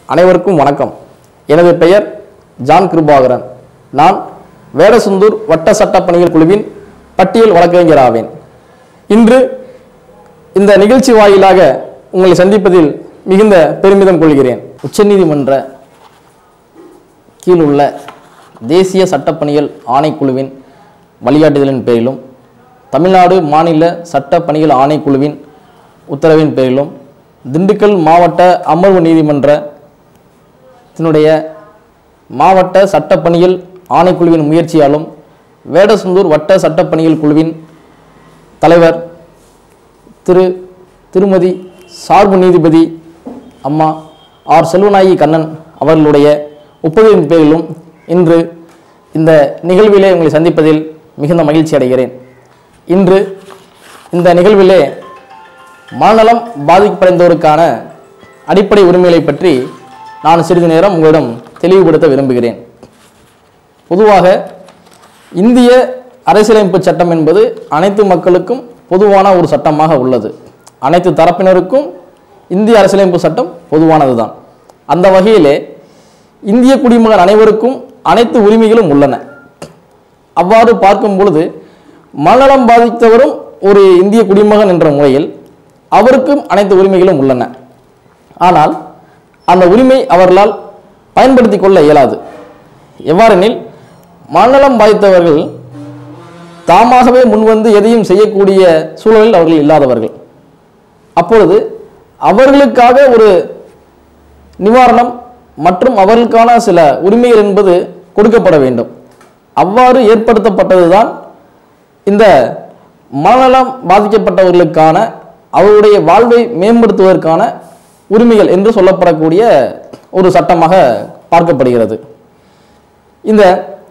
அனைவருக்கும் வணக்கம். எனது பெயர் ஜான் கிருபாகரன். நான் வேடசுந்தூர் வட்ட சட்ட பணிகள் குழுவின் பட்டியல் வழக்கறிஞர் ஆவேன். இன்று இந்த நிகழ்ச்சி வாயிலாக உங்களை சந்திப்பதில் மிகுந்த பெருமிதம் கொள்கிறேன். உச்சநீதிமன்ற கீழ் உள்ள தேசிய சட்டப்பணிகள் ஆணைக்குழுவின் வழிகாட்டுதலின் பேரிலும் தமிழ்நாடு மாநில சட்ட பணிகள் ஆணைக்குழுவின் உத்தரவின் பேரிலும் திண்டுக்கல் மாவட்ட அமர்வு நீதிமன்றத்தினுடைய மாவட்ட சட்டப்பணிகள் ஆணைக்குழுவின் முயற்சியாலும் வேடசுந்தூர் வட்ட சட்டப்பணிகள் குழுவின் தலைவர் திருமதி சார்பு நீதிபதி அம்மா ஆர் செல்வநாயகி கண்ணன் அவர்களுடைய ஒப்புதலின் பேரிலும் இன்று இந்த நிகழ்விலே உங்களை சந்திப்பதில் மிகுந்த மகிழ்ச்சி அடைகிறேன். இன்று இந்த நிகழ்விலே மனநலம் பாதிப்படைந்தோருக்கான அடிப்படை உரிமைகளை பற்றி நான் சிறிது நேரம் உங்களிடம் தெளிவுபடுத்த விரும்புகிறேன். பொதுவாக இந்திய அரசியலமைப்பு சட்டம் என்பது அனைத்து மக்களுக்கும் பொதுவான ஒரு சட்டமாக உள்ளது. அனைத்து தரப்பினருக்கும் இந்திய அரசியலமைப்பு சட்டம் பொதுவானதுதான். அந்த வகையிலே இந்திய குடிமகன் அனைவருக்கும் அனைத்து உரிமைகளும் உள்ளன. அவ்வாறு பார்க்கும் பொழுது மனநலம் பாதித்தவரும் ஒரு இந்திய குடிமகன் என்ற முறையில் அவருக்கும் அனைத்து உரிமைகளும் உள்ளன. ஆனால் அந்த உரிமை அவர்களால் பயன்படுத்தி கொள்ள இயலாது. எவ்வாறெனில் மனநலம் பாதித்தவர்கள் தாமாகவே முன்வந்து எதையும் செய்யக்கூடிய சூழலில் அவர்கள் இல்லாதவர்கள். அப்பொழுது அவர்களுக்காக ஒரு நிவாரணம் மற்றும் அவர்களுக்கான சில உரிமைகள் என்பது கொடுக்கப்பட வேண்டும். அவ்வாறு ஏற்படுத்தப்பட்டதுதான் இந்த மனநலம் பாதிக்கப்பட்டவர்களுக்கான அவருடைய வாழ்வை மேம்படுத்துவதற்கான உரிமைகள் என்று சொல்லப்படக்கூடிய ஒரு சட்டமாக பார்க்கப்படுகிறது. இந்த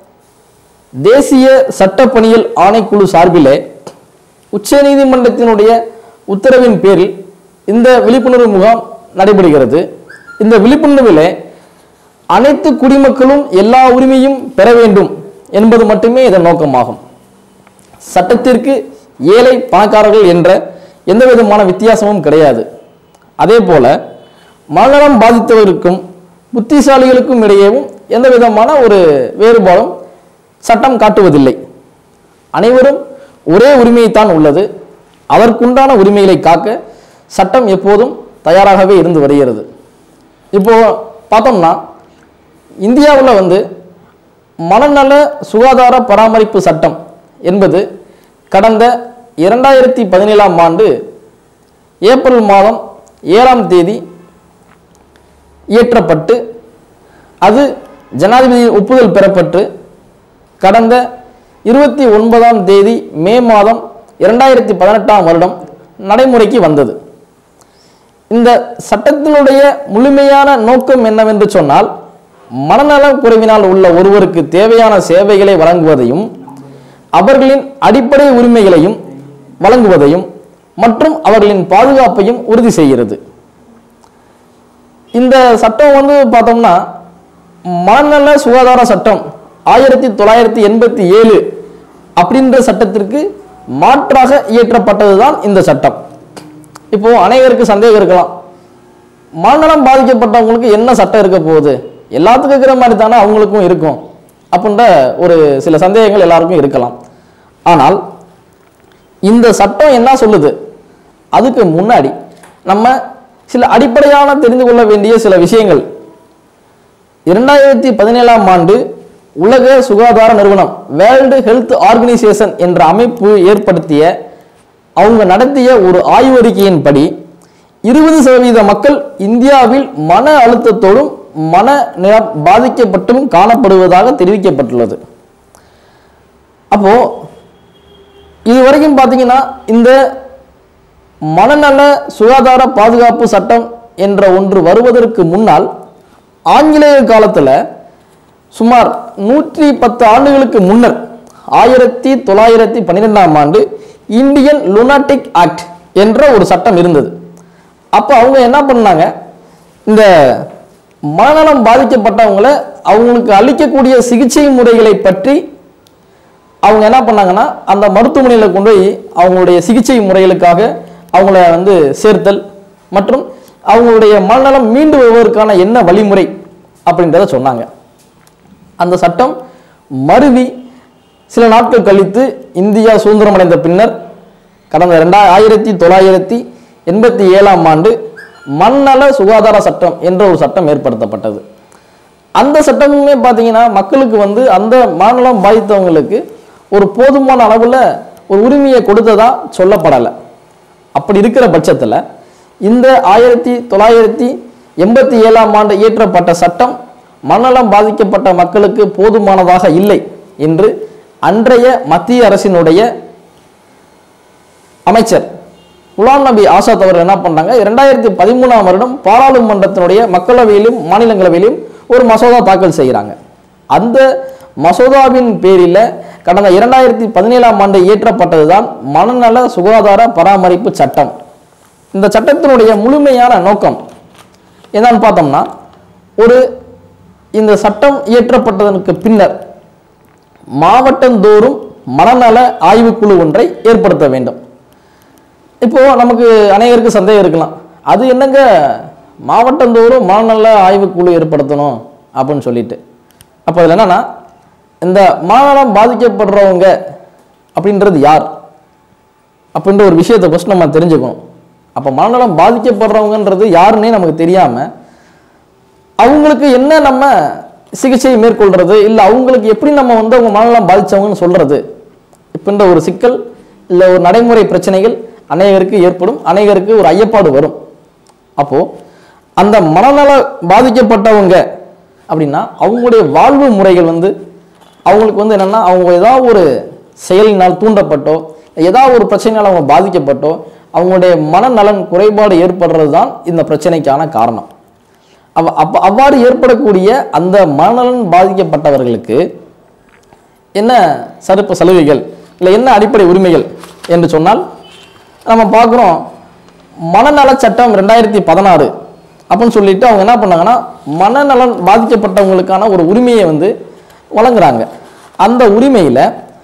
தேசிய சட்டப்பணிகள் ஆணைக்குழு சார்பிலே உச்சநீதிமன்றத்தினுடைய உத்தரவின் பேரில் இந்த விழிப்புணர்வு முகாம் நடைபெறுகிறது. இந்த விழிப்புணர்விலே அனைத்து குடிமக்களும் எல்லா உரிமையும் பெற வேண்டும் என்பது மட்டுமே இதன் நோக்கமாகும். சட்டத்திற்கு ஏழை பணக்காரர்கள் என்ற எந்த விதமான வித்தியாசமும் கிடையாது. அதே போல மனநலம் பாதித்தவருக்கும் புத்திசாலிகளுக்கும் இடையேவும் எந்த விதமான ஒரு வேறுபாடும் சட்டம் காட்டுவதில்லை. அனைவரும் ஒரே உரிமையைத்தான் உள்ளது. அதற்குண்டான உரிமைகளை காக்க சட்டம் எப்போதும் தயாராகவே இருந்து வருகிறது. இப்போ பார்த்தோம்னா இந்தியாவில் மனநல சுகாதார பராமரிப்பு சட்டம் என்பது கடந்த 2017ஆம் ஆண்டு ஏப்ரல் மாதம் 7ஆம் தேதி இயற்றப்பட்டு அது ஜனாதிபதி ஒப்புதல் பெறப்பட்டு கடந்த 29ஆம் தேதி மே மாதம் 2018ஆம் வருடம் நடைமுறைக்கு வந்தது. இந்த சட்டத்தினுடைய முழுமையான நோக்கம் என்னவென்று சொன்னால் மனநல குறைவினால் உள்ள ஒருவருக்கு தேவையான சேவைகளை வழங்குவதையும் அவர்களின் அடிப்படை உரிமைகளையும் வழங்குவதையும் மற்றும் அவர்களின் பாதுகாப்பையும் உறுதி செய்கிறது. இந்த சட்டம் பார்த்தோம்னா மனநல சுகாதார சட்டம் 1987 அப்படின்ற சட்டத்திற்கு மாற்றாக இயற்றப்பட்டதுதான் இந்த சட்டம். இப்போ அனைவருக்கு சந்தேகம் இருக்கலாம், மனநலம் பாதிக்கப்பட்டவங்களுக்கு என்ன சட்டம் இருக்க போகுது, எல்லாத்துக்கும் இருக்கிற மாதிரி தானே அவங்களுக்கும் இருக்கும் அப்படின்ற ஒரு சில சந்தேகங்கள் எல்லாருக்கும் இருக்கலாம். ஆனால் இந்த சட்டம் என்ன சொல்லுது, அதுக்கு முன்னாடி நம்ம சில அடிப்படையான தெரிந்து கொள்ள வேண்டிய சில விஷயங்கள். 2017ஆம் ஆண்டு உலக சுகாதார நிறுவனம் வேர்ல்டு ஹெல்த் ஆர்கனைசேஷன் என்ற அமைப்பு ஏற்படுத்திய அவங்க நடத்திய ஒரு ஆய்வறிக்கையின்படி 20% மக்கள் இந்தியாவில் மன அழுத்தத்தோடும் மனநலம் பாதிக்கப்பட்டும் காணப்படுவதாக தெரிவிக்கப்பட்டுள்ளது. அப்போ இதுவரைக்கும் பார்த்தீங்கன்னா இந்த மனநல சுகாதார பாதுகாப்பு சட்டம் என்ற ஒன்று வருவதற்கு முன்னால் ஆங்கிலேய காலத்தில் சுமார் 110 ஆண்டுகளுக்கு முன்னர் 1912ஆம் ஆண்டு இந்தியன் லுனாட்டிக் ஆக்ட் என்ற ஒரு சட்டம் இருந்தது. அப்போ அவங்க என்ன பண்ணாங்க, இந்த மனநலம் பாதிக்கப்பட்டவங்களை அவங்களுக்கு அளிக்கக்கூடிய சிகிச்சை முறைகளை பற்றி அவங்க என்ன பண்ணாங்கன்னா அந்த மருத்துவமனையில் கொண்டு போய் அவங்களுடைய சிகிச்சை முறைகளுக்காக அவங்கள சேர்த்தல் மற்றும் அவங்களுடைய மனநலம் மீண்டு வருவதற்கான என்ன வழிமுறை அப்படின்றத சொன்னாங்க. அந்த சட்டம் மருவி சில நாட்கள் கழித்து இந்தியா சுதந்திரம் அடைந்த பின்னர் கடந்த 1987ஆம் ஆண்டு மனநல சுகாதார சட்டம் என்ற ஒரு சட்டம் ஏற்படுத்தப்பட்டது. அந்த சட்டமுமே பார்த்தீங்கன்னா மக்களுக்கு வந்து அந்த மனநலம் பாதித்தவங்களுக்கு ஒரு போதுமான அளவில் ஒரு உரிமையை கொடுத்ததா சொல்லப்படலை. அப்படி இருக்கிற பட்சத்தில் இந்த 1987ஆம் ஆண்டு இயற்றப்பட்ட சட்டம் மனநலம் பாதிக்கப்பட்ட மக்களுக்கு போதுமானதாக இல்லை என்று அன்றைய மத்திய அரசினுடைய அமைச்சர் குலாம் நபி ஆசாத் அவர்கள் என்ன பண்ணாங்க, 2013ஆம் வருடம் பாராளுமன்றத்தினுடைய மக்களவையிலும் மாநிலங்களவையிலும் ஒரு மசோதா தாக்கல் செய்கிறாங்க. அந்த மசோதாவின் பேரில் கடந்த 2017ஆம் ஆண்டு இயற்றப்பட்டதுதான் மனநல சுகாதார பராமரிப்பு சட்டம். இந்த சட்டத்தினுடைய முழுமையான நோக்கம் என்னன்னு பார்த்தோம்னா, இந்த சட்டம் இயற்றப்பட்டதற்கு பின்னர் மாவட்டந்தோறும் மனநல ஆய்வுக்குழு ஒன்றை ஏற்படுத்த வேண்டும். இப்போ நமக்கு அநேகருக்கு சந்தேகம் இருக்கலாம், அது என்னங்க மாவட்டந்தோறும் மனநல ஆய்வுக்குழு ஏற்படுத்தணும் அப்படின்னு சொல்லிட்டு. அப்போ அதில் என்னன்னா, இந்த மனநலம் பாதிக்கப்படுறவங்க அப்படின்றது யார் அப்படின்ற ஒரு விஷயத்தை ஃபஸ்ட் நம்ம தெரிஞ்சுக்கணும். அப்போ மனநலம் பாதிக்கப்படுறவங்கன்றது யாருன்னே நமக்கு தெரியாமல் அவங்களுக்கு என்ன நம்ம சிகிச்சை மேற்கொள்றது, இல்லை அவங்களுக்கு எப்படி நம்ம வந்து அவங்க மனநலம் பாதித்தவங்கன்னு சொல்றது இப்படின்ற ஒரு சிக்கல் இல்லை ஒரு நடைமுறை பிரச்சனைகள் அநேகருக்கு ஏற்படும், அநேகருக்கு ஒரு ஐயப்பாடு வரும். அப்போ அந்த மனநல பாதிக்கப்பட்டவங்க அப்படின்னா அவங்களுடைய வாழ்வு முறைகள் வந்து அவங்களுக்கு வந்து என்னன்னா, அவங்க ஏதாவது ஒரு செயலினால் தூண்டப்பட்டோ ஏதாவது ஒரு பிரச்சனையால் அவங்க பாதிக்கப்பட்டோ அவங்களுடைய மனநலன் குறைபாடு ஏற்படுறது தான் இந்த பிரச்சனைக்கான காரணம். அவ்வாறு ஏற்படக்கூடிய அந்த மனநலன் பாதிக்கப்பட்டவர்களுக்கு என்ன சிறப்பு சலுகைகள் இல்லை என்ன அடிப்படை உரிமைகள் என்று சொன்னால், நம்ம பார்க்குறோம் மனநல சட்டம் 2016 அப்படின்னு சொல்லிட்டு அவங்க என்ன பண்ணாங்கன்னா, மனநலன் பாதிக்கப்பட்டவங்களுக்கான ஒரு உரிமையை வந்து வழங்குறாங்க. அந்த உரிமையில்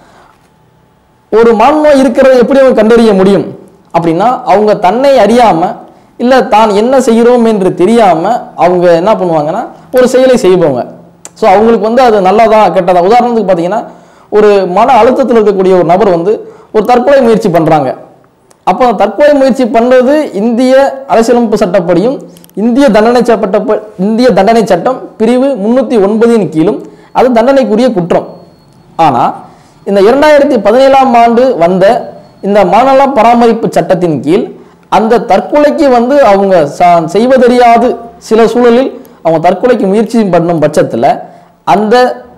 ஒரு மனநோய் இருக்கிறத எப்படி அவங்க கண்டறிய முடியும் அப்படின்னா, அவங்க தன்னை அறியாமல் இல்லை தான் என்ன செய்கிறோம் என்று தெரியாமல் அவங்க என்ன பண்ணுவாங்கன்னா ஒரு செயலை செய்வாங்க. ஸோ அவங்களுக்கு வந்து அது நல்லதா கெட்டதா. உதாரணத்துக்கு பார்த்தீங்கன்னா, ஒரு மன அழுத்தத்தில் இருக்கக்கூடிய ஒரு நபர் வந்து ஒரு தற்கொலை முயற்சி பண்ணுறாங்க. அப்போ தற்கொலை முயற்சி பண்ணுறது இந்திய அரசியலமைப்பு சட்டப்படியும் இந்திய தண்டனை சட்டம் பிரிவு 309 கீழும் அது தண்டனைக்குரிய குற்றம். ஆனால் இந்த 2017ஆம் ஆண்டு வந்த இந்த மனநல பராமரிப்பு சட்டத்தின் கீழ் அந்த தற்கொலைக்கு வந்து அவங்க செய்வதறியாது சில சூழலில் அவங்க தற்கொலைக்கு முயற்சி பண்ணும் பட்சத்தில் அந்த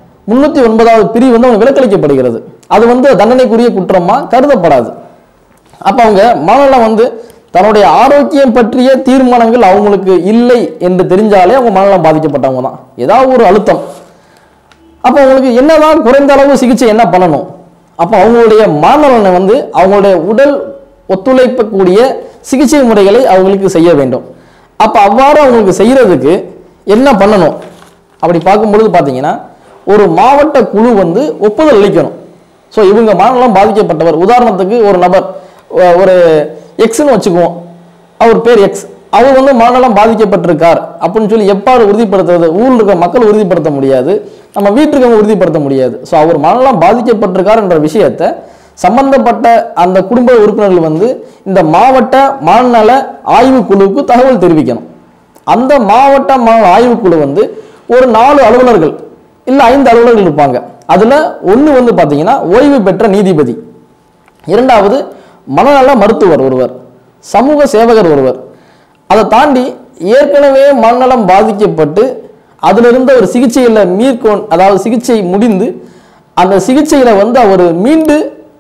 309வது பிரிவு வந்து அவங்க விலக்களிக்கப்படுகிறது. அது வந்து தண்டனைக்குரிய குற்றமாக கருதப்படாது. அப்போ அவங்க மனநலம் வந்து தன்னுடைய ஆரோக்கியம் பற்றிய தீர்மானங்கள் அவங்களுக்கு இல்லை என்று தெரிஞ்சாலே அவங்க மனநலம் பாதிக்கப்பட்டவங்க தான். ஏதாவது ஒரு அழுத்தம், அப்போ அவங்களுக்கு என்னதான் குறைந்த அளவு சிகிச்சை என்ன பண்ணணும், அப்போ அவங்களுடைய மனநலனை வந்து அவங்களுடைய உடல் ஒத்துழைக்கக்கூடிய சிகிச்சை முறைகளை அவங்களுக்கு செய்ய வேண்டும். அப்போ அவ்வாறு அவங்களுக்கு செய்யறதுக்கு என்ன பண்ணணும் அப்படி பார்க்கும்பொழுது பார்த்தீங்கன்னா, ஒரு மாவட்ட குழு வந்து ஒப்புதல் அளிக்கணும். ஸோ இவங்க மனநலம் பாதிக்கப்பட்டவர், உதாரணத்துக்கு ஒரு நபர் ஒரு எக்ஸ்ன்னு வச்சுக்குவோம், அவர் பேர் எக்ஸ், அவர் வந்து மனநலம் பாதிக்கப்பட்டிருக்கார் அப்படின்னு சொல்லி எப்பாறு உறுதிப்படுத்துறது? ஊரில் இருக்க மக்கள் உறுதிப்படுத்த முடியாது, நம்ம வீட்டுக்கு உறுதிப்படுத்த முடியாது. ஸோ அவர் மனநலம் பாதிக்கப்பட்டிருக்கார் என்ற விஷயத்தை சம்பந்தப்பட்ட அந்த குடும்ப உறுப்பினர்கள் வந்து இந்த மாவட்ட மனநல ஆய்வுக்குழுவுக்கு தகவல் தெரிவிக்கணும். அந்த மாவட்ட மனநல ஆய்வுக்குழு வந்து ஒரு 4 அலுவலர்கள் இல்லை 5 அலுவலர்கள் இருப்பாங்க. அதில் ஒன்று வந்து பார்த்தீங்கன்னா ஓய்வு பெற்ற நீதிபதி, இரண்டாவது மனநல மருத்துவர் ஒருவர், சமூக சேவகர் ஒருவர். அதை தாண்டி ஏற்கனவே மனநலம் பாதிக்கப்பட்டு அதில் இருந்த ஒரு சிகிச்சையில் அதாவது சிகிச்சை முடிந்து அந்த சிகிச்சையில் வந்து அவர் மீண்டு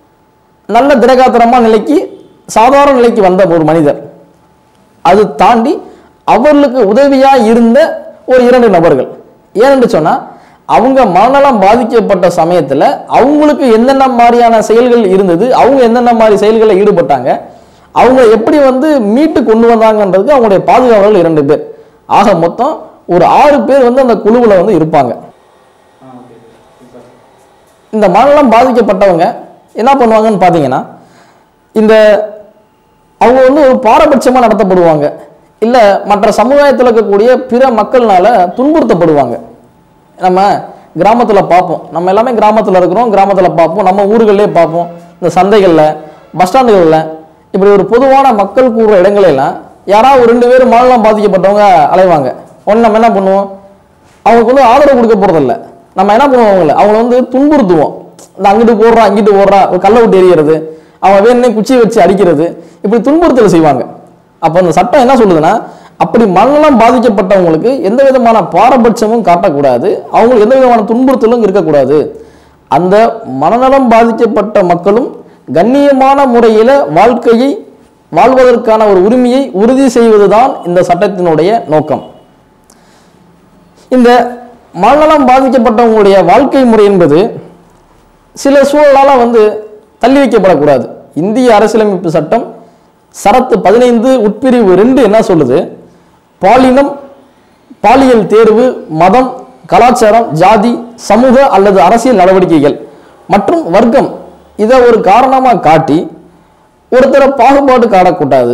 நல்ல திடகாத்திரமான நிலைக்கு சாதாரண நிலைக்கு வந்த ஒரு மனிதர். அது தாண்டி அவர்களுக்கு உதவியாக இருந்த ஒரு 2 நபர்கள். ஏனென்று சொன்னால் அவங்க மனநலம் பாதிக்கப்பட்ட சமயத்தில் அவங்களுக்கு என்னென்ன மாதிரியான செயல்கள் இருந்தது, அவங்க என்னென்ன மாதிரி செயல்களில் ஈடுபட்டாங்க, அவங்க எப்படி வந்து மீட்டு கொண்டு வந்தாங்கன்றதுக்கு அவங்களுடைய பாதுகாவலர்கள் 2 பேர். ஆக மொத்தம் ஒரு 6 பேர் வந்து அந்த குழுவில் வந்து இருப்பாங்க. இந்த மனநலம் பாதிக்கப்பட்டவங்க என்ன பண்ணுவாங்கன்னு பார்த்தீங்கன்னா, அவங்க வந்து ஒரு பாரபட்சமாக நடத்தப்படுவாங்க. இல்லை மற்ற சமுதாயத்தில் இருக்கக்கூடிய பிற மக்கள்னால துன்புறுத்தப்படுவாங்க. நம்ம கிராமத்தில் பார்ப்போம், நம்ம எல்லாமே கிராமத்தில் இருக்கிறோம், கிராமத்தில் பார்ப்போம், நம்ம ஊர்கள்லேயே பார்ப்போம், இந்த சந்தைகளில், பஸ் ஸ்டாண்டுகளில், இப்படி ஒரு பொதுவான மக்கள் கூடுற இடங்களெல்லாம் யாராவது ஒரு 2 பேர் மனநலம் பாதிக்கப்பட்டவங்க அலைவாங்க. ஒன்று நம்ம என்ன பண்ணுவோம், அவங்களுக்கு வந்து ஆதரவு கொடுக்க போகிறதில்ல. நம்ம என்ன பண்ணுவோம், அவங்கள வந்து துன்புறுத்துவோம். இந்த அங்கிட்டு போடுறா இங்கிட்டு போடுறா, ஒரு கல்லை விட்டு எறிகிறது, அவங்க வேணுன்னே குச்சியை வச்சு அடிக்கிறது, இப்படி துன்புறுத்தல் செய்வாங்க. அப்போ அந்த சட்டம் என்ன சொல்லுதுன்னா, அப்படி மனநலம் பாதிக்கப்பட்டவங்களுக்கு எந்த விதமான பாரபட்சமும் காட்டக்கூடாது, அவங்களுக்கு எந்த விதமான துன்புறுத்தலும் இருக்கக்கூடாது. அந்த மனநலம் பாதிக்கப்பட்ட மக்களும் கண்ணியமான முறையில் வாழ்க்கையை வாழ்வதற்கான ஒரு உரிமையை உறுதி செய்வதுதான் இந்த சட்டத்தினுடைய நோக்கம். இந்த மனநலம் பாதிக்கப்பட்டவங்களுடைய வாழ்க்கை முறை என்பது சில சூழலால் வந்து தள்ளி வைக்கப்படக்கூடாது. இந்திய அரசியலமைப்பு சட்டம் சரத்து 15 உட்பிரிவு 2 என்ன சொல்லுது, பாலினம், பாலியல் தேர்வு, மதம், கலாச்சாரம், ஜாதி, சமூக அல்லது அரசியல் நடவடிக்கைகள் மற்றும் வர்க்கம் இதை ஒரு காரணமாக காட்டி ஒருத்தரை பாகுபாடு காட்டக்கூடாது.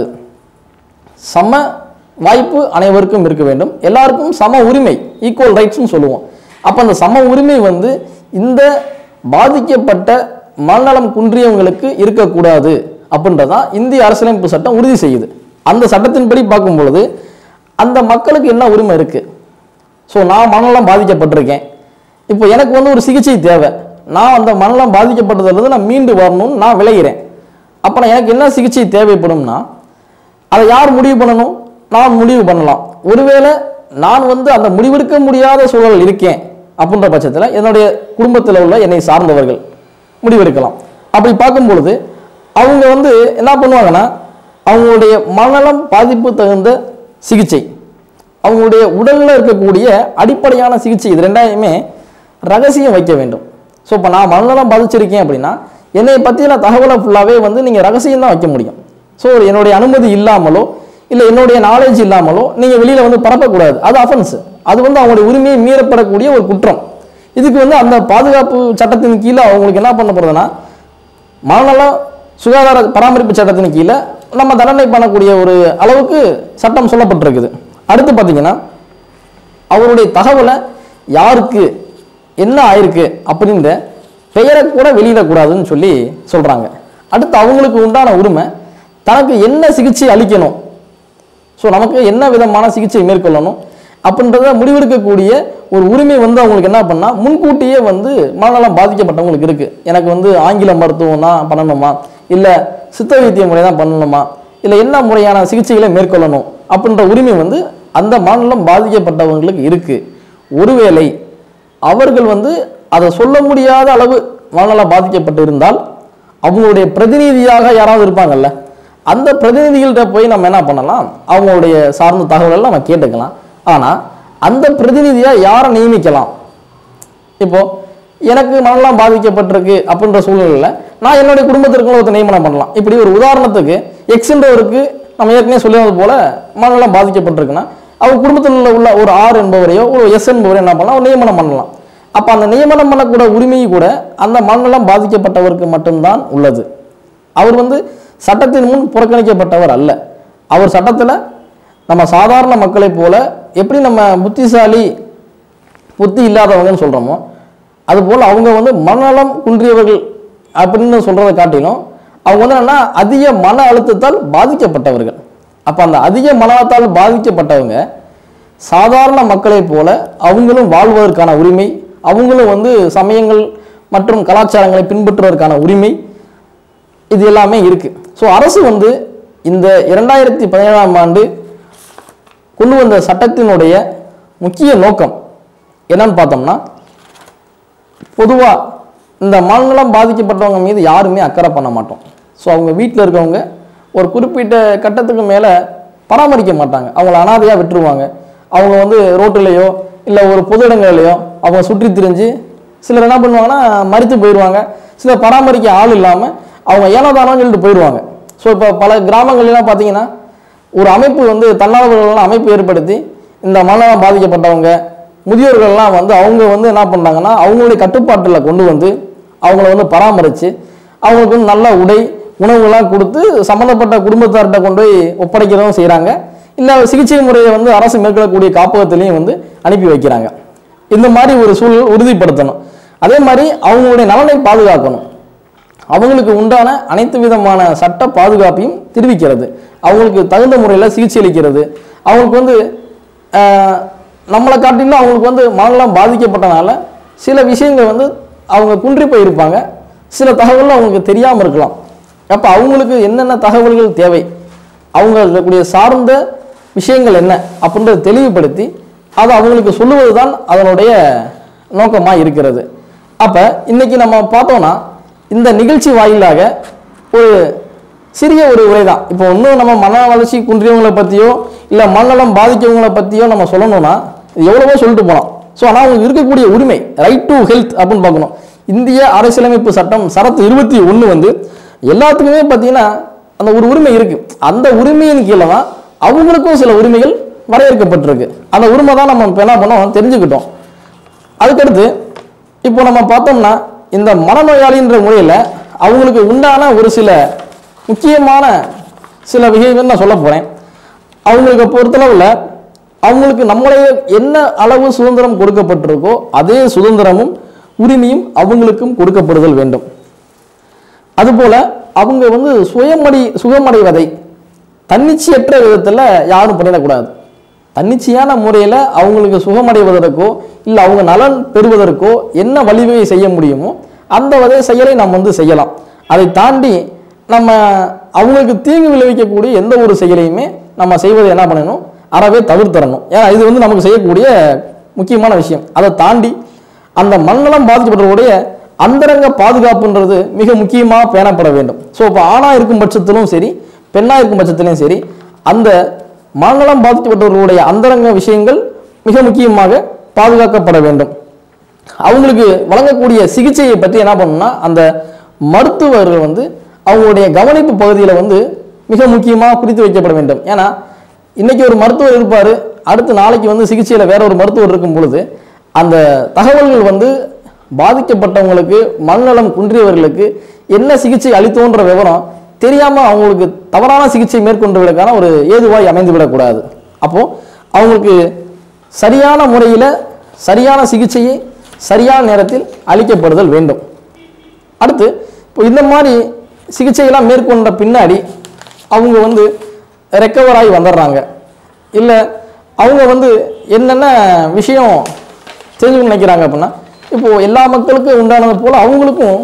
சம வாய்ப்பு அனைவருக்கும் இருக்க வேண்டும், எல்லாருக்கும் சம உரிமை, ஈக்குவல் ரைட்ஸ்னு சொல்லுவோம். அப்போ அந்த சம உரிமை வந்து இந்த பாதிக்கப்பட்ட மனநலம் குன்றியவங்களுக்கு இருக்கக்கூடாது அப்படின்றதான் இந்திய அரசியலமைப்பு சட்டம் உறுதி செய்யுது. அந்த சட்டத்தின்படி பார்க்கும் பொழுது அந்த மக்களுக்கு என்ன உரிமை இருக்குது. ஸோ நான் மனநலம் பாதிக்கப்பட்டிருக்கேன், இப்போ எனக்கு வந்து ஒரு சிகிச்சை தேவை, நான் அந்த மனநலம் பாதிக்கப்பட்டதுலேருந்து நான் மீண்டு வரணும்னு நான் விளைகிறேன். அப்போ எனக்கு என்ன சிகிச்சை தேவைப்படும்னா அதை யார் முடிவு பண்ணணும், நான் முடிவு பண்ணலாம். ஒருவேளை நான் வந்து அந்த முடிவெடுக்க முடியாத சூழல் இருக்கேன் அப்படின்ற பட்சத்தில் என்னுடைய குடும்பத்தில் உள்ள என்னை சார்ந்தவர்கள் முடிவெடுக்கலாம். அப்படி பார்க்கும் பொழுது அவங்க வந்து என்ன பண்ணுவாங்கன்னா, அவங்களுடைய மனநலம் பாதிப்பு தகுந்த சிகிச்சை, அவங்களுடைய உடலில் இருக்கக்கூடிய அடிப்படையான சிகிச்சை, இது ரெண்டாயுமே ரகசியம் வைக்க வேண்டும். ஸோ இப்போ நான் மனநலம் பாதிச்சிருக்கேன் அப்படின்னா என்னை பற்றின தகவலை ஃபுல்லாகவே வந்து நீங்கள் ரகசியம் தான் வைக்க முடியும். ஸோ என்னுடைய அனுமதி இல்லாமலோ இல்லை என்னுடைய நாலேஜ் இல்லாமலோ நீங்கள் வெளியில் வந்து பரப்பக்கூடாது, அது அஃபென்ஸ், அது வந்து அவங்களுடைய உரிமையை மீறப்படக்கூடிய ஒரு குற்றம். இதுக்கு வந்து அந்த பாதுகாப்பு சட்டத்தின் கீழே அவங்களுக்கு என்ன பண்ண போகிறதுனா, மனநல சுகாதார பராமரிப்பு சட்டத்தின் கீழே நம்ம தண்டனை பண்ணக்கூடிய ஒரு அளவுக்கு சட்டம் சொல்லப்பட்டிருக்குது. அடுத்து பார்த்தீங்கன்னா அவருடைய தகவலை யாருக்கு என்ன ஆயிருக்கு அப்படின்ற பெயரை கூட வெளியிடக்கூடாதுன்னு சொல்லி சொல்கிறாங்க. அடுத்து அவங்களுக்கு உண்டான உரிமை தனக்கு என்ன சிகிச்சை அளிக்கணும், ஸோ நமக்கு என்ன விதமான சிகிச்சை மேற்கொள்ளணும் அப்படின்றத முடிவெடுக்கக்கூடிய ஒரு உரிமை வந்து அவங்களுக்கு என்ன பண்ணால் முன்கூட்டியே வந்து மனநலம் பாதிக்கப்பட்டவங்களுக்கு இருக்குது. எனக்கு வந்து ஆங்கில மருத்துவம் தான் பண்ணணுமா, இல்லை சித்த வைத்திய முறை தான் பண்ணணுமா, இல்லை என்ன முறையான சிகிச்சைகளை மேற்கொள்ளணும் அப்படின்ற உரிமை வந்து அந்த மனநலம் பாதிக்கப்பட்டவங்களுக்கு இருக்குது. ஒருவேளை அவர்கள் வந்து அதை சொல்ல முடியாத அளவு மனநலம் பாதிக்கப்பட்டு இருந்தால் அவங்களுடைய பிரதிநிதியாக யாராவது இருப்பாங்கல்ல, அந்த பிரதிநிதிகள்கிட்ட போய் நம்ம என்ன பண்ணலாம், அவங்களுடைய சார்ந்த தகவல்கள் நம்ம கேட்டுக்கலாம். ஆனால் அந்த பிரதிநிதியாக யாரை நியமிக்கலாம், இப்போ எனக்கு மனநலம் பாதிக்கப்பட்டிருக்கு அப்படின்ற சூழ்நிலையில் நான் என்னுடைய குடும்பத்திற்கு ஒருத்தர் நியமனம் பண்ணலாம். இப்படி ஒரு உதாரணத்துக்கு எக்ஸ்ன்றவருக்கு நம்ம ஏற்கனவே சொல்லியது போல மனநலம் பாதிக்கப்பட்டிருக்குன்னா அவங்க குடும்பத்தில் உள்ள ஒரு ஆர் என்பவரையோ ஒரு எஸ் என்பவரையோ என்ன பண்ணலாம், ஒரு நியமனம் பண்ணலாம். அப்போ அந்த நியமனம் பண்ணக்கூட உரிமையை கூட அந்த மனநலம் பாதிக்கப்பட்டவருக்கு மட்டும்தான் உள்ளது. அவர் வந்து சட்டத்தின் முன் புறக்கணிக்கப்பட்டவர் அல்ல. அவர் சட்டத்தில் நம்ம சாதாரண மக்களை போல எப்படி நம்ம புத்திசாலி புத்தி இல்லாதவங்கன்னு சொல்கிறோமோ அதுபோல் அவங்க வந்து மனநலம் குன்றியவர்கள் அப்படின்னு சொல்கிறத காட்டிலும் அவங்க வந்து என்னன்னா அதிக மன அழுத்தத்தால் பாதிக்கப்பட்டவர்கள். அப்போ அந்த அதிக மன அழுத்தத்தால் பாதிக்கப்பட்டவங்க சாதாரண மக்களை போல அவங்களும் வாழ்வதற்கான உரிமை, அவங்களும் வந்து சமயங்கள் மற்றும் கலாச்சாரங்களை பின்பற்றுவதற்கான உரிமை, இது எல்லாமே இருக்குது. ஸோ அரசு வந்து இந்த 2017ஆம் ஆண்டு கொண்டு வந்த சட்டத்தினுடைய முக்கிய நோக்கம் என்னன்னு பார்த்தோம்னா, பொதுவாக இந்த மனநலம் பாதிக்கப்பட்டவங்க மீது யாருமே அக்கறை பண்ண மாட்டோம். ஸோ அவங்க வீட்டில் இருக்கவங்க ஒரு குறிப்பிட்ட கட்டத்துக்கு மேலே பராமரிக்க மாட்டாங்க, அவங்கள அனாதையாக விட்டுருவாங்க. அவங்க வந்து ரோட்டிலேயோ இல்லை ஒரு பொது இடங்கள்லையோ அவங்க சுற்றி திரிஞ்சு சிலர் என்ன பண்ணுவாங்கன்னா மறித்து போயிடுவாங்க. சிலர் பராமரிக்க ஆள் இல்லாமல் அவங்க ஏனோதானோன்னு சொல்லிட்டு போயிடுவாங்க. ஸோ இப்போ பல கிராமங்கள்லாம் பார்த்தீங்கன்னா ஒரு அமைப்பு வந்து தன்னார்வலர்கள்லாம் அமைப்பு ஏற்படுத்தி இந்த மனநலம் பாதிக்கப்பட்டவங்க முதியோர்கள்லாம் வந்து அவங்க வந்து என்ன பண்ணுறாங்கன்னா அவங்களுடைய கட்டுப்பாட்டில் கொண்டு வந்து அவங்கள வந்து பராமரித்து அவங்களுக்கு வந்து நல்ல உடை உணவுகள்லாம் கொடுத்து சம்மந்தப்பட்ட குடும்பத்தார்கிட்ட கொண்டு போய் ஒப்படைக்கிறதும் செய்கிறாங்க. இல்லை சிகிச்சை முறையை வந்து அரசு மேற்கொள்ளக்கூடிய காப்பகத்திலையும் வந்து அனுப்பி வைக்கிறாங்க. இந்த மாதிரி ஒரு சூழல் உறுதிப்படுத்தணும். அதே மாதிரி அவங்களுடைய நலனை பாதுகாக்கணும். அவங்களுக்கு உண்டான அனைத்து விதமான சட்ட பாதுகாப்பையும் தெரிவிக்கிறது, அவங்களுக்கு தகுந்த முறையில் சிகிச்சை அளிக்கிறது. அவங்களுக்கு வந்து நம்மளை காட்டிலும் அவங்களுக்கு வந்து மனநலம் பாதிக்கப்பட்டனால சில விஷயங்கள் வந்து அவங்க குன்றி போயிருப்பாங்க, சில தகவல்கள் அவங்களுக்கு தெரியாமல் இருக்கலாம். அப்போ அவங்களுக்கு என்னென்ன தகவல்கள் தேவை, அவங்களுடைய சார்ந்த விஷயங்கள் என்ன அப்படின்றத தெளிவுபடுத்தி அதை அவங்களுக்கு சொல்லுவது தான் அதனுடைய நோக்கமாக இருக்கிறது. அப்போ இன்னைக்கு நம்ம பார்த்தோம்னா இந்த நிகழ்ச்சி வாயிலாக ஒரு சிறிய ஒரு உரை தான். இப்போ இன்னும் நம்ம மன வளர்ச்சி குன்றியவங்களை பற்றியோ இல்லை மனநலம் பாதிக்கவங்களை பற்றியோ நம்ம சொல்லணும்னா எவ்வளவோ சொல்லிட்டு போகலாம். ஸோ ஆனால் அவங்களுக்கு இருக்கக்கூடிய உரிமை, ரைட் டு ஹெல்த் அப்படின்னு பார்க்கணும். இந்திய அரசியலமைப்பு சட்டம் சரத்து 21 வந்து எல்லாத்துக்குமே பார்த்தீங்கன்னா அந்த ஒரு உரிமை இருக்கு. அந்த உரிமையின் கீழே தான் அவங்களுக்கும் சில உரிமைகள் வரையறுக்கப்பட்டிருக்கு. அந்த உரிமை தான் நம்ம இப்போ என்ன பண்ணோம் தெரிஞ்சுக்கிட்டோம். அதுக்கடுத்து இப்போ நம்ம பார்த்தோம்னா இந்த மனநோயாளின்ற முறையில் அவங்களுக்கு உண்டான ஒரு சில முக்கியமான சில விஷயங்கள் நான் சொல்ல போகிறேன். அவங்களுக்கு பொறுத்தளவில் அவங்களுக்கு நம்மளுடைய என்ன அளவு சுதந்திரம் கொடுக்கப்பட்டிருக்கோ அதே சுதந்திரமும் உரிமையும் அவங்களுக்கும் கொடுக்கப்படுதல் வேண்டும். அதுபோல அவங்க வந்து சுகமடைவதை தன்னிச்சையற்ற விதத்தில் யாரும் பண்ணிடக்கூடாது. தன்னிச்சையான முறையில் அவங்களுக்கு சுகமடைவதற்கோ இல்லை அவங்க நலன் பெறுவதற்கோ என்ன வழிவகை செய்ய முடியுமோ அந்த வகை செயலை நம்ம வந்து செய்யலாம். அதை தாண்டி நம்ம அவங்களுக்கு தீங்கு விளைவிக்கக்கூடிய எந்த ஒரு செயலையுமே நம்ம செய்வதை என்ன பண்ணணும், அறவே தவிர்த்தரணும். ஏன்னா இது வந்து நமக்கு செய்யக்கூடிய முக்கியமான விஷயம். அதை தாண்டி அந்த மனநலம் பாதிக்கப்பட்டவருடைய அந்தரங்க பாதுகாப்புன்றது மிக முக்கியமாக பேணப்பட வேண்டும். ஸோ இப்போ ஆணாக இருக்கும் பட்சத்திலும் சரி பெண்ணாக இருக்கும் பட்சத்திலும் சரி அந்த மனநலம் பாதிக்கப்பட்டவர்களுடைய அந்தரங்க விஷயங்கள் மிக முக்கியமாக பாதுகாக்கப்பட வேண்டும். அவங்களுக்கு வழங்கக்கூடிய சிகிச்சையை பற்றி என்ன பண்ணணும்னா அந்த மருத்துவர்கள் வந்து அவங்களுடைய கவனிப்பு பகுதியில் வந்து மிக முக்கியமாக குறித்து வைக்கப்பட வேண்டும். ஏன்னா இன்னைக்கு ஒரு மருத்துவர் இருப்பார், அடுத்து நாளைக்கு வந்து சிகிச்சையில் வேற ஒரு மருத்துவர் இருக்கும் பொழுது அந்த தகவல்கள் வந்து பாதிக்கப்பட்டவங்களுக்கு மனநலம் குன்றியவர்களுக்கு என்ன சிகிச்சை அளித்தோன்ற விவரம் தெரியாமல் அவங்களுக்கு தவறான சிகிச்சை மேற்கொண்டவர்களுக்கான ஒரு ஏதுவாய் அமைந்து விடக்கூடாது. அப்போது அவங்களுக்கு சரியான முறையில் சரியான சிகிச்சையை சரியான நேரத்தில் அளிக்கப்படுதல் வேண்டும். அடுத்து இப்போ இந்த மாதிரி சிகிச்சையெல்லாம் மேற்கொண்ட பின்னாடி அவங்க வந்து ரெக்கவர் ஆகி வந்துடுறாங்க. இல்லை அவங்க வந்து என்னென்ன விஷயம் தெரிஞ்சுக்கணும்னு நினைக்கிறாங்க அப்படின்னா இப்போது எல்லா மக்களுக்கும் உண்டானது போல் அவங்களுக்கும்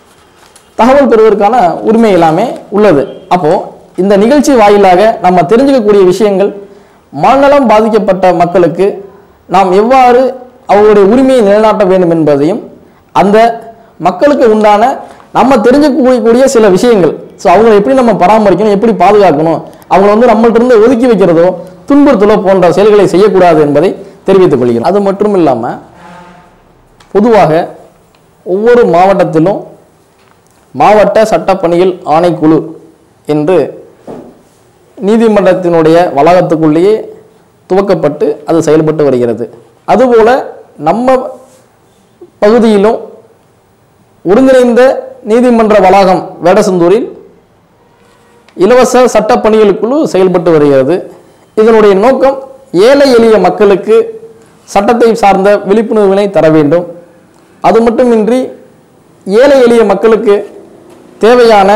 தகவல் பெறுவதற்கான உரிமை எல்லாமே உள்ளது. அப்போது இந்த நிகழ்ச்சி வாயிலாக நம்ம தெரிஞ்சுக்கக்கூடிய விஷயங்கள் மனநலம் பாதிக்கப்பட்ட மக்களுக்கு நாம் எவ்வாறு அவங்களுடைய உரிமையை நிலைநாட்ட வேண்டும் என்பதையும் அந்த மக்களுக்கு உண்டான நம்ம தெரிஞ்சுக்கக்கூடிய சில விஷயங்கள், ஸோ அவங்களை எப்படி நம்ம பராமரிக்கணும், எப்படி பாதுகாக்கணும், அவங்களை வந்து நம்மள்கிட்ட ஒதுக்கி வைக்கிறதோ துன்புறுத்தலோ போன்ற செயல்களை செய்யக்கூடாது என்பதை தெரிவித்துக் கொள்கிறோம். அது மட்டும் இல்லாமல் பொதுவாக ஒவ்வொரு மாவட்டத்திலும் மாவட்ட சட்டப்பணிகள் ஆணைக்குழு என்று நீதிமன்றத்தினுடைய வளாகத்துக்குள்ளேயே துவக்கப்பட்டு அது செயல்பட்டு வருகிறது. அதுபோல நம்ம பகுதியிலும் ஒருங்கிணைந்த நீதிமன்ற வளாகம் வேடசந்தூரில் இலவச சட்டப்பணிகள் குழு செயல்பட்டு வருகிறது. இதனுடைய நோக்கம் ஏழை எளிய மக்களுக்கு சட்டத்தை சார்ந்த விழிப்புணர்வினை தர வேண்டும். அது மட்டுமின்றி ஏழை எளிய மக்களுக்கு தேவையான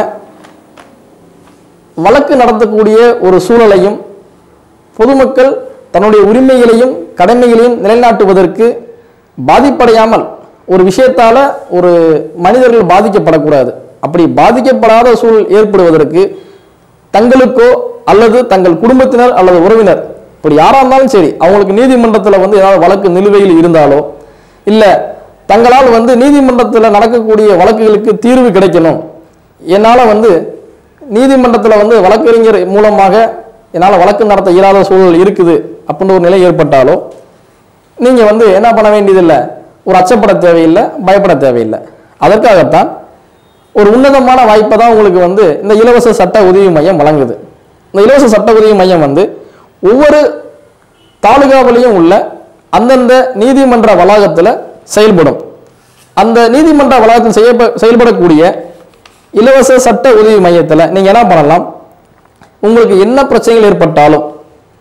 வழக்கு நடத்தக்கூடிய ஒரு சூழலையும் பொதுமக்கள் தன்னுடைய உரிமைகளையும் கடமைகளையும் நிலைநாட்டுவதற்கு பாதிப்படையாமல் ஒரு விஷயத்தால் ஒரு மனிதர்கள் பாதிக்கப்படக்கூடாது. அப்படி பாதிக்கப்படாத சூழல் ஏற்படுவதற்கு தங்களுக்கோ அல்லது தங்கள் குடும்பத்தினர் அல்லது உறவினர் இப்படி யாராக இருந்தாலும் சரி அவங்களுக்கு நீதிமன்றத்தில் வந்து ஏதாவது வழக்கு நிலுவையில் இருந்தாலோ இல்லை தங்களால் வந்து நீதிமன்றத்தில் நடக்கக்கூடிய வழக்குகளுக்கு தீர்வு கிடைக்கணும், என்னால் வந்து நீதிமன்றத்தில் வந்து வழக்கறிஞர் மூலமாக என்னால் வழக்கு நடத்த இயலாத சூழல் இருக்குது அப்படின்னு ஒரு நிலை ஏற்பட்டாலோ நீங்கள் வந்து என்ன பண்ண வேண்டியதில்லை, ஒரு அச்சப்பட தேவையில்லை, பயப்பட தேவையில்லை. அதற்காகத்தான் ஒரு உன்னதமான வாய்ப்பை தான் உங்களுக்கு வந்து இந்த இலவச சட்ட உதவி மையம் வழங்குது. இந்த இலவச சட்ட உதவி மையம் வந்து ஒவ்வொரு தாலுகாவிலையும் உள்ள அந்தந்த நீதிமன்ற வளாகத்தில் செயல்படும். அந்த நீதிமன்ற வளாகத்தில் செயல்படக்கூடிய இலவச சட்ட உதவி மையத்தில் நீங்கள் என்ன பண்ணலாம், உங்களுக்கு என்ன பிரச்சனைகள் ஏற்பட்டாலும்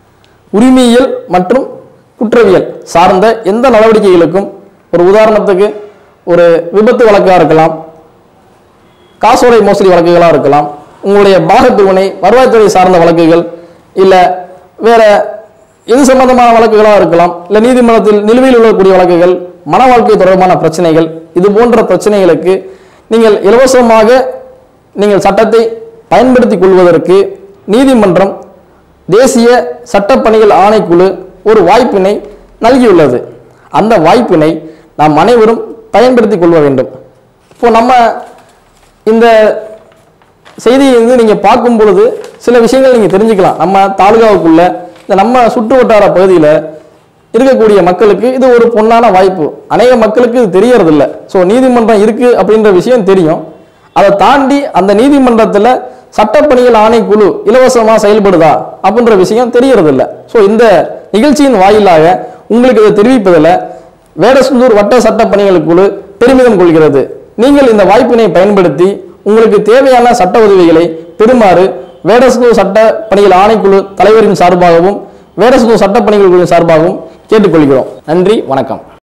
உரிமையியல் மற்றும் குற்றவியல் சார்ந்த எந்த நடவடிக்கைகளுக்கும், ஒரு உதாரணத்துக்கு ஒரு விபத்து வழக்காக இருக்கலாம், காசோலை மோசடி வழக்குகளாக இருக்கலாம், உங்களுடைய பாகப்பிரிவினை வருவாய்த்துறை சார்ந்த வழக்குகள், இல்லை வேற எது சம்பந்தமான வழக்குகளாக இருக்கலாம், இல்லை நீதிமன்றத்தில் நிலுவையில் உள்ளக்கூடிய வழக்குகள், மன வாழ்க்கை தொடர்பான பிரச்சனைகள், இது போன்ற பிரச்சனைகளுக்கு நீங்கள் இலவசமாக நீங்கள் சட்டத்தை பயன்படுத்திக் கொள்வதற்கு நீதிமன்றம் தேசிய சட்டப்பணிகள் ஆணைக்குழு ஒரு வாய்ப்பினை நல்கியுள்ளது. அந்த வாய்ப்பினை நாம் அனைவரும் பயன்படுத்திக் கொள்ள வேண்டும். இப்போ நம்ம இந்த செய்தியை நீங்கள் பார்க்கும் பொழுது சில விஷயங்கள் நீங்கள் தெரிஞ்சுக்கலாம். நம்ம தாலுகாவுக்குள்ள இந்த நம்ம சுற்று வட்டார பகுதியில் இருக்கக்கூடிய மக்களுக்கு இது ஒரு பொன்னான வாய்ப்பு. அநேக மக்களுக்கு இது தெரியறதில்லை. ஸோ நீதிமன்றம் இருக்குது அப்படின்ற விஷயம் தெரியும். அதை தாண்டி அந்த நீதிமன்றத்தில் சட்டப்பணிகள் ஆணைக்குழு இலவசமாக செயல்படுதா அப்படின்ற விஷயம் தெரியறதில்லை. ஸோ இந்த நிகழ்ச்சியின் வாயிலாக உங்களுக்கு இதை தெரிவிப்பதில் வேடசந்தூர் வட்ட சட்டப்பணிகள் குழு பெருமிதம் கொள்கிறது. நீங்கள் இந்த வாய்ப்பினை பயன்படுத்தி உங்களுக்கு தேவையான சட்ட உதவிகளை பெறுமாறு வேடசந்தூர் சட்ட பணிகள் ஆணைக்குழு தலைவரின் சார்பாகவும் வேடசந்தூர் சட்டப்பணிகள் குழுவின் சார்பாகவும் கேட்டுக்கொள்கிறோம். நன்றி, வணக்கம்.